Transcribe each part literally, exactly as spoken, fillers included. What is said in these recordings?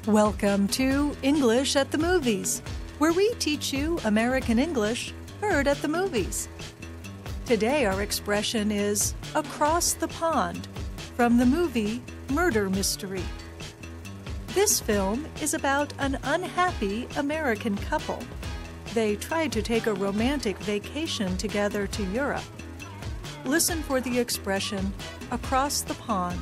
Welcome to English at the Movies, where we teach you American English heard at the movies. Today our expression is across the pond from the movie Murder Mystery. This film is about an unhappy American couple. They tried to take a romantic vacation together to Europe. Listen for the expression across the pond.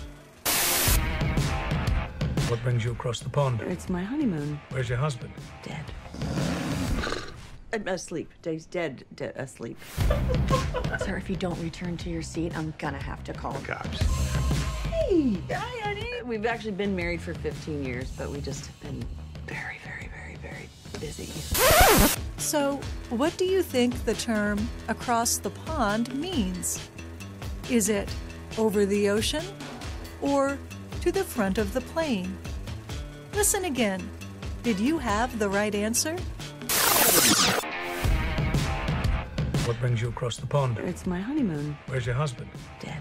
What brings you across the pond? It's my honeymoon. Where's your husband? Dead. I'm asleep. Dave's dead, dead, asleep. Sir, if you don't return to your seat, I'm gonna have to call The cops. Hey, hi, honey. We've actually been married for fifteen years, but we just have been very, very, very, very busy. So, what do you think the term across the pond means? Is it over the ocean or to the front of the plane? Listen again. Did you have the right answer? What brings you across the pond? It's my honeymoon. Where's your husband? Dead.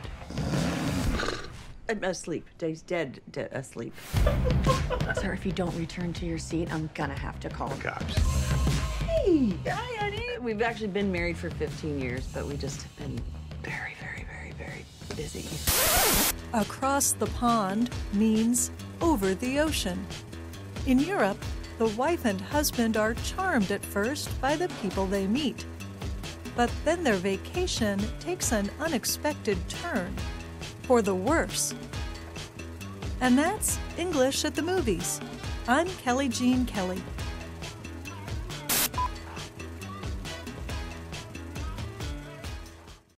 I'm asleep. Dave's dead, dead, asleep. Sir, if you don't return to your seat, I'm gonna have to call The cops. Hey, hi, honey. We've actually been married for fifteen years, but we just have been very, very, very, very busy. Across the pond means over the ocean. In Europe, the wife and husband are charmed at first by the people they meet. But then their vacation takes an unexpected turn, for the worse. And that's English at the Movies. I'm Kelly Jean Kelly.